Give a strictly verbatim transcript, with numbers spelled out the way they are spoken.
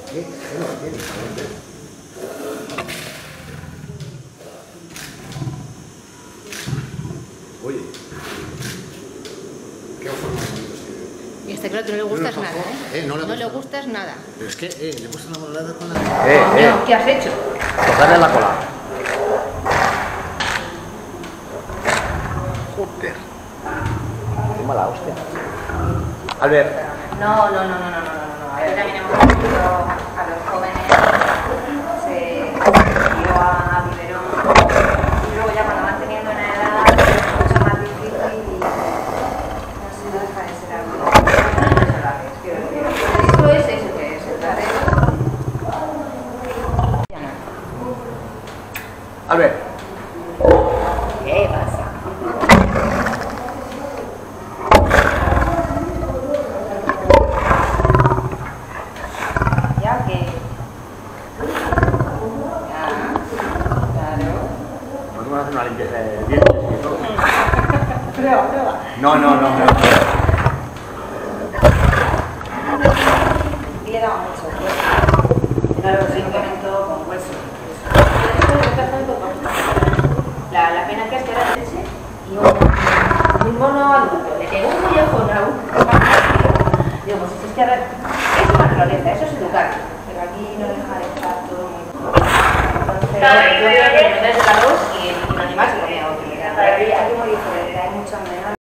¿Qué? ¿Qué no tiene? Oye, ¿qué ojos más bonitos tiene? Y está claro que no le gustas ¿No nada, ¿eh? eh no, le, no le gustas nada. Pero es que, eh, le he puesto una volada con la... Eh, eh. No, ¿qué has hecho? Tocarle la cola. Joder. Qué mala hostia. Albert. No, no, no, no, no, no, no, no. A ver, también hemos visto a los jóvenes, se dio a biberón y luego ya cuando van teniendo una edad es mucho más difícil y no se deja de ser algo. No se la ves, quiero decir. Esto es eso que es, entonces... Albert. ¿Qué pasa? Ya que... Ya, claro. Vamos a hacer una limpieza de dientes y todo. Prueba, prueba. No, no, no, no. Y le daba mucho hueso. Claro, sí, un momento con hueso. La, la pena que es que era leche y un, un mono adulto. Le pegó un collejón a un... Digo, pues es que a ver, es naturaleza, eso es educar. Pero aquí no deja de estar todo muy... Entonces, yo creo que en vez de la dos